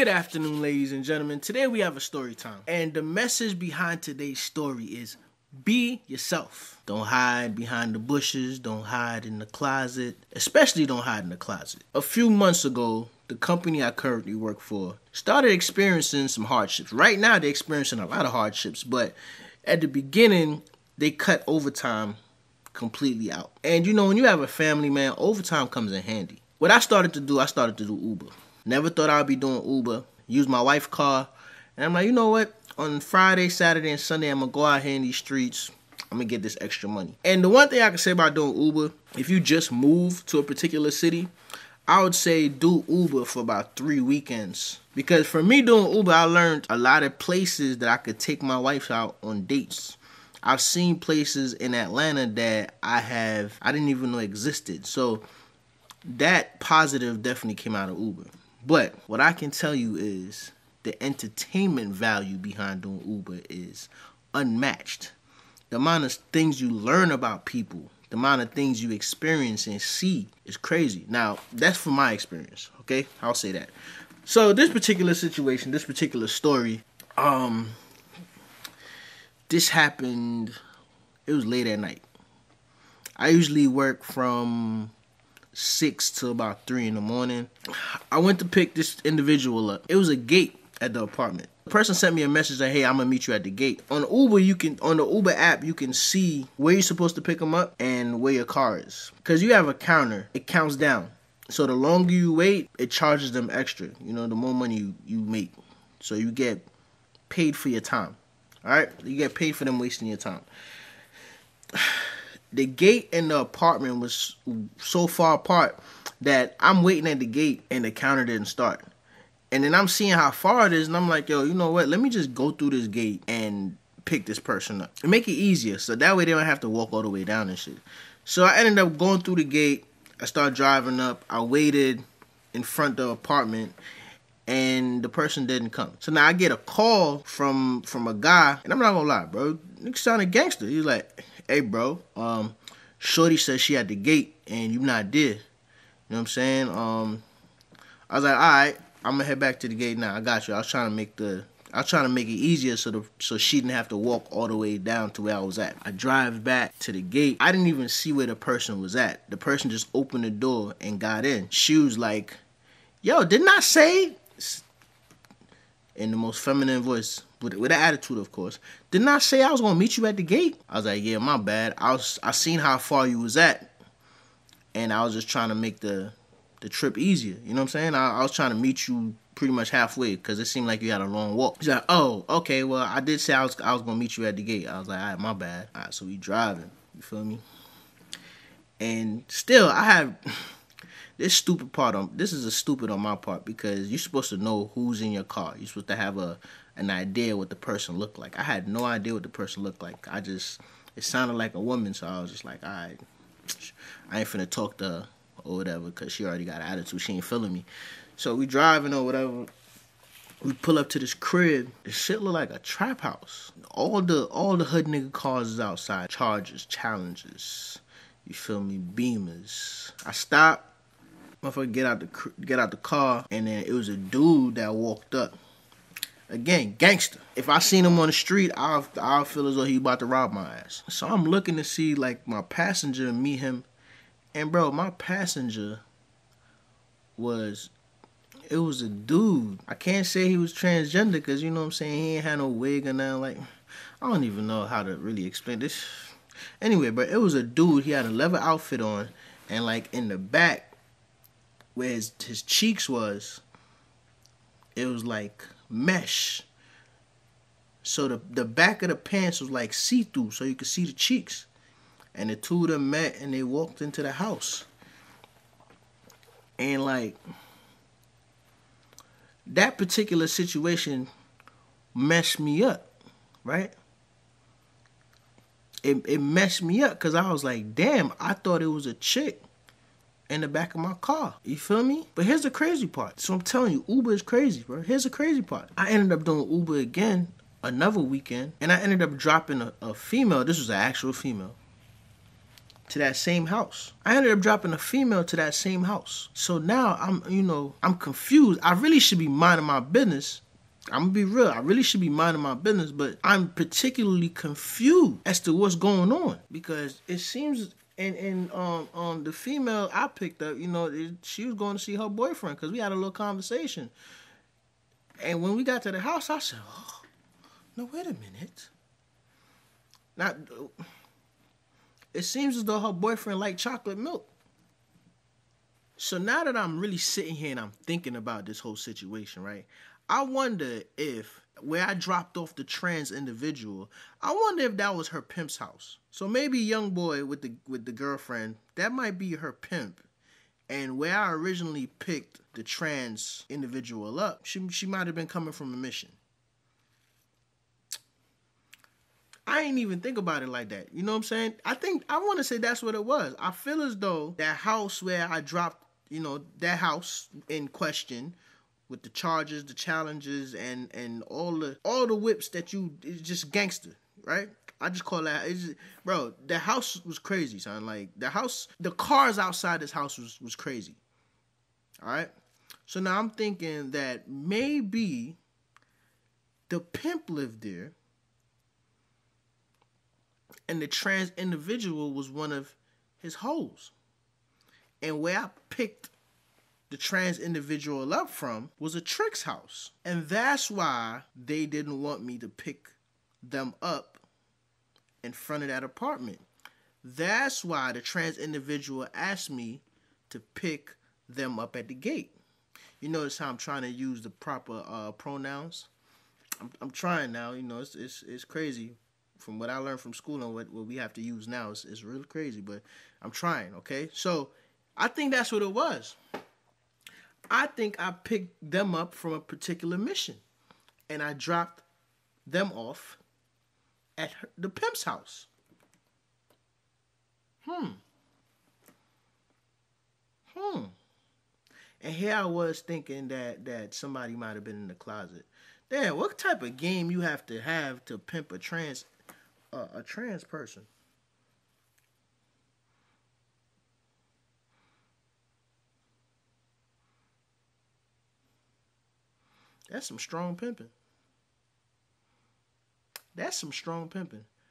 Good afternoon, ladies and gentlemen. Today we have a story time. And the message behind today's story is be yourself. Don't hide behind the bushes. Don't hide in the closet. Especially don't hide in the closet. A few months ago, the company I currently work for started experiencing some hardships. Right now, they're experiencing a lot of hardships. But at the beginning, they cut overtime completely out. And you know, when you have a family, man, overtime comes in handy. What I started to do Uber. Never thought I'd be doing Uber. Use my wife's car. And I'm like, you know what? On Friday, Saturday, and Sunday, I'm going to go out here in these streets. I'm going to get this extra money. And the one thing I can say about doing Uber, if you just move to a particular city, I would say do Uber for about 3 weekends. Because for me doing Uber, I learned a lot of places that I could take my wife out on dates. I've seen places in Atlanta that I didn't even know existed. So that positive definitely came out of Uber. But what I can tell you is the entertainment value behind doing Uber is unmatched. The amount of things you learn about people, the amount of things you experience and see is crazy. Now, that's from my experience, okay? I'll say that. So this particular situation, this particular story, this happened, it was late at night. I usually work from 6 to about 3 in the morning. I went to pick this individual up. It was a gate at the apartment. The person sent me a message that, hey, I'm gonna meet you at the gate. On Uber, on the Uber app, you can see where you're supposed to pick them up and where your car is. Because you have a counter, it counts down. So the longer you wait, it charges them extra. You know, the more money you make. So you get paid for your time. All right? You get paid for them wasting your time. The gate and the apartment was so far apart that I'm waiting at the gate and the counter didn't start. And then I'm seeing how far it is and I'm like, yo, you know what? Let me just go through this gate and pick this person up. And make it easier so that way they don't have to walk all the way down and shit. So I ended up going through the gate. I started driving up. I waited in front of the apartment and the person didn't come. So now I get a call from a guy, and I'm not gonna lie, bro. Nigga sounded gangster. He's like, hey, bro, shorty said she at the gate and you not there. You know what I'm saying? I was like, all right, I'm gonna head back to the gate now. I got you. I was trying to make it easier so she didn't have to walk all the way down to where I was at. I drive back to the gate. I didn't even see where the person was at. The person just opened the door and got in. She was like, yo, didn't I say, in the most feminine voice, with an attitude, of course, didn't I say I was gonna meet you at the gate? I was like, yeah, my bad. I seen how far you was at, and I was just trying to make the trip easier. You know what I'm saying? I was trying to meet you pretty much halfway because it seemed like you had a long walk. He's like, oh, okay, well, I did say I was gonna meet you at the gate. I was like, all right, my bad. All right, so we driving. You feel me? And still, I have this stupid part this is a stupid on my part because you're supposed to know who's in your car. You're supposed to have an idea what the person looked like. I had no idea what the person looked like. It sounded like a woman, so I was just like, all right, I ain't finna talk to her or whatever because she already got an attitude. She ain't feeling me. So we driving or whatever. We pull up to this crib. This shit look like a trap house. All the hood nigga cars is outside. Chargers, Challengers, you feel me, Beamers. I stopped. Motherfucker get out the car, and then it was a dude that walked up. Again, gangster. If I seen him on the street, I'll feel as though he about to rob my ass. So I'm looking to see like my passenger meet him, and bro, my passenger was a dude. I can't say he was transgender because you know what I'm saying, he ain't had no wig or nothing. Like, I don't even know how to really explain this. Anyway, but it was a dude. He had a leather outfit on, and like in the back, where his cheeks was, it was like mesh. So the back of the pants was like see-through, so you could see the cheeks. And the two of them met and they walked into the house. And like, that particular situation messed me up, right? It messed me up because I was like, damn, I thought it was a chick in the back of my car. You feel me? But here's the crazy part. So I'm telling you, Uber is crazy, bro. Here's the crazy part. I ended up doing Uber again another weekend, and I ended up dropping a female. This was an actual female. to that same house. I ended up dropping a female to that same house. So now I'm confused. I really should be minding my business. I'm gonna be real. I really should be minding my business, but I'm particularly confused as to what's going on because it seems and the female I picked up, she was going to see her boyfriend because we had a little conversation. And when we got to the house, I said, "Oh, no, wait a minute." Now, it seems as though her boyfriend liked chocolate milk. So now that I'm really sitting here and I'm thinking about this whole situation, right? I wonder if where I dropped off the trans individual, I wonder if that was her pimp's house. So maybe young boy with the girlfriend, that might be her pimp. And where I originally picked the trans individual up, she might have been coming from a mission. I ain't even think about it like that. You know what I'm saying? I want to say that's what it was. I feel as though that house where I dropped, that house in question with the charges, the challenges, and all the whips that it's just gangster, right? I just call that, bro, the house was crazy, son. Like, the cars outside this house was crazy. All right? So now I'm thinking that maybe the pimp lived there and the trans individual was one of his hoes. And where I picked the trans individual up from was a Trick's house. And that's why they didn't want me to pick them up in front of that apartment. That's why the trans individual asked me to pick them up at the gate. You notice how I'm trying to use the proper pronouns? I'm trying now. It's crazy. From what I learned from school and what we have to use now, it's really crazy. But I'm trying, okay? So I think that's what it was. I think I picked them up from a particular mission. And I dropped them off at the pimp's house. And here I was thinking that somebody might have been in the closet. Damn, what type of game you have to pimp a trans person? That's some strong pimping. That's some strong pimping.